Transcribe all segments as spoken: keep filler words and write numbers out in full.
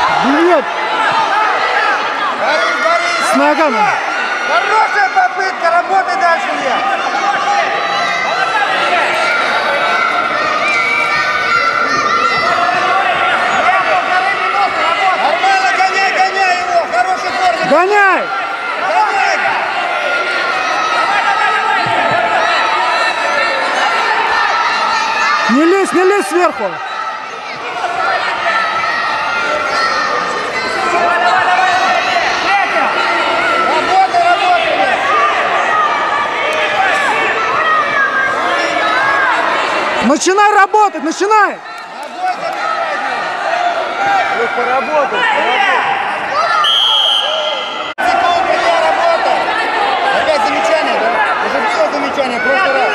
Бьет. С ногами. Хорошая попытка, работай дальше, Илья. Нормально, гоняй, гоняй его, хороший форме. Гоняй! Гоняй! Не лезь, не лезь сверху. Работай, работай. Начинай работать, начинай! Поработай, поработай. Секунду, я работаю. Опять замечание, да? Уже было замечание, просто раз.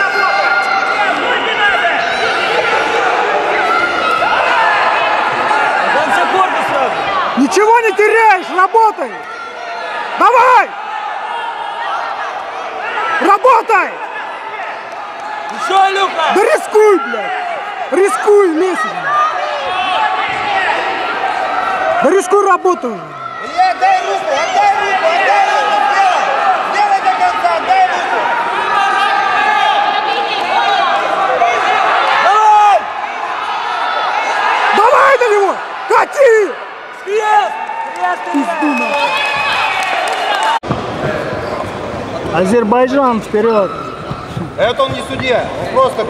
Там все корпус сразу. Ничего не теряешь, работай! Давай! Работай! Еще, Люка! Да рискуй, блядь! Рискуй, лезь! Да рискуй, работай! Илья, отдай руку, отдай руку, отдай руку, сделай! Сделай до конца, отдай руку! Давай! Давай на него! Кати! Крест! Пизду нахуй! Азербайджан вперед! Это он не судья, он просто...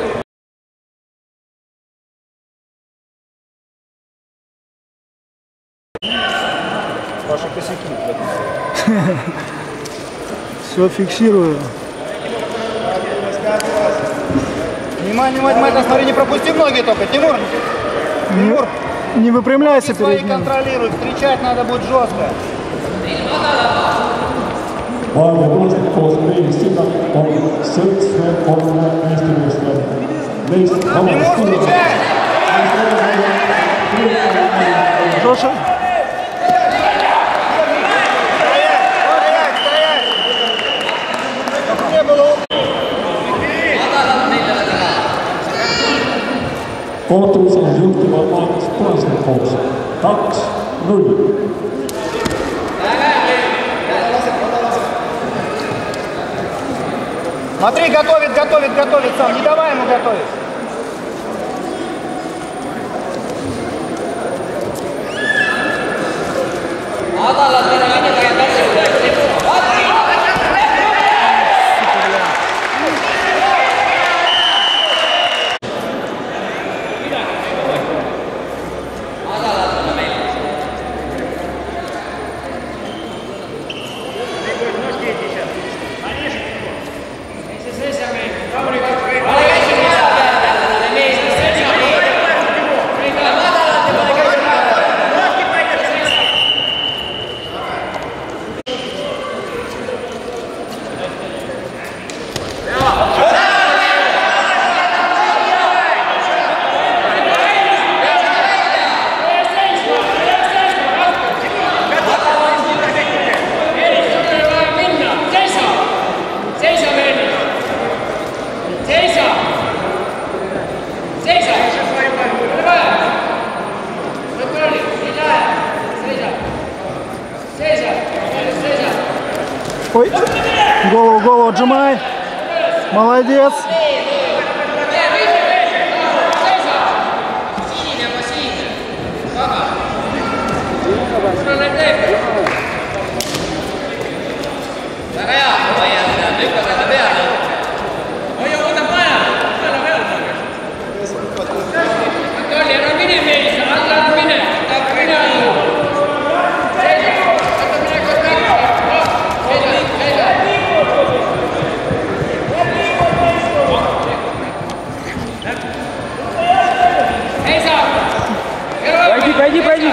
Ваши косяки. Все фиксирую. Внимание, внимание, смотри, не пропусти ноги только, Тимур! Тимур! Не, не выпрямляйся Свои перед ним. контролируй, встречать надо будет жестко. Ваня Рожник Косплей, Стина, он Сельцвен, он на месте Руслан. Лейс, Тимур, встречай! Жоша. Стоять, стоять, стоять! Чтобы не было... Kohtuullisen juhtiva Markus Paisenkoos. Kaks, null. Смотри, готовит, готовит, готовит сам. Не давай ему готовить. Ой, голову, голову отжимай. Молодец. Пройди, пройди.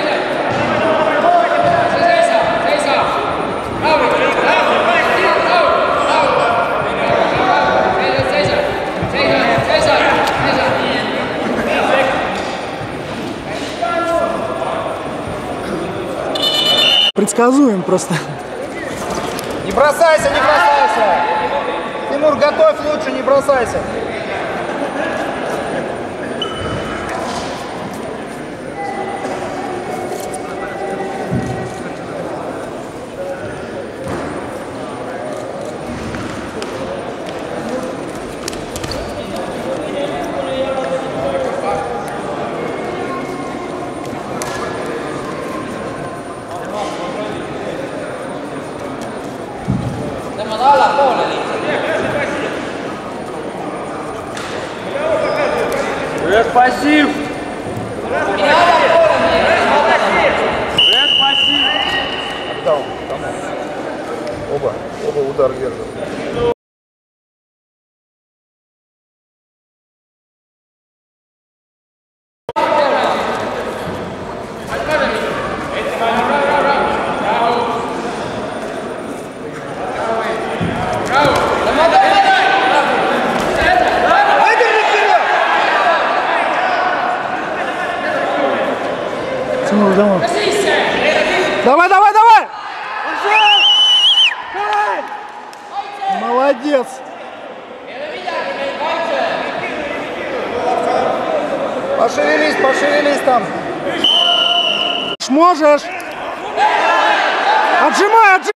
Предсказуем просто. Не бросайся, не бросайся. Тимур, готовь лучше, не бросайся. Пассив! Red пассив! Отдал. Оба. Оба удар держат. Тимур, давай. Давай, давай, давай! Молодец! Пошевелись, пошевелись там. Можешь! Отжимай, отжимай!